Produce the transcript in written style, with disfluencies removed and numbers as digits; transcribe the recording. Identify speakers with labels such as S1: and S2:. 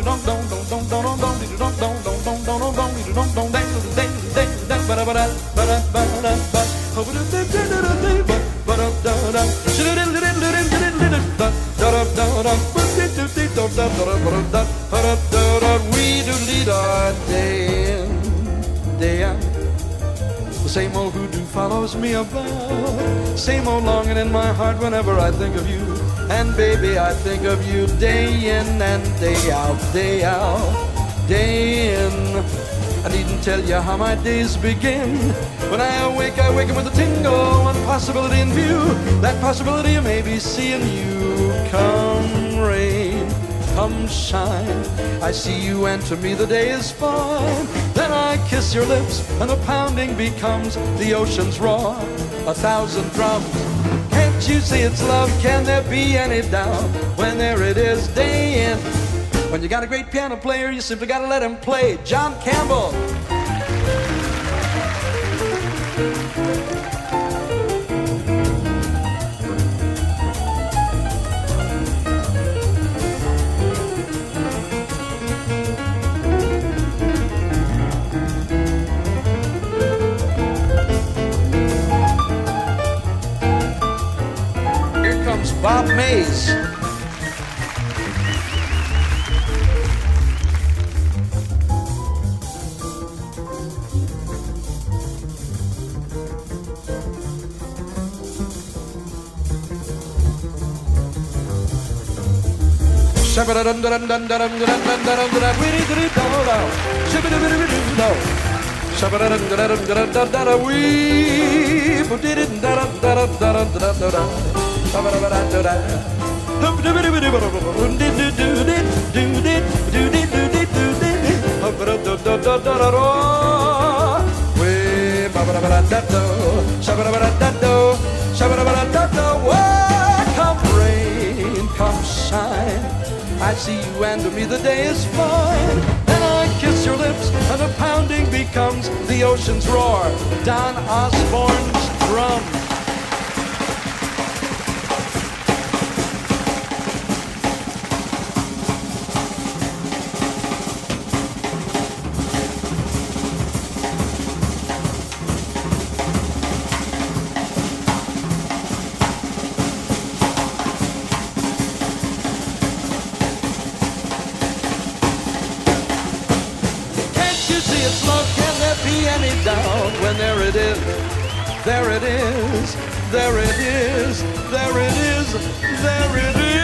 S1: Day in, day out. The same old hoodoo follows me about. Same old longing in my heart whenever I think of you. And baby, I think of you day in and day out, day out, day in. I needn't tell you how my days begin. When I wake up with a tingle, one possibility in view. That possibility of maybe seeing you. Come rain, come shine, I see you and to me the day is fine. Then I kiss your lips and the pounding becomes the ocean's roar, 1,000 drums. Can't you see it's love? Can there be any doubt? When there it is, day in. When you got a great piano player, you simply gotta let him play. John Campbell. Here comes Bob Mays. Come rain, come shine, I see you and to me the day is fine. Then I kiss your lips and the pounding becomes the ocean's roar, Don Osborne's drum. It's love, can there be any doubt? When there it is, there it is, there it is, there it is, there it is.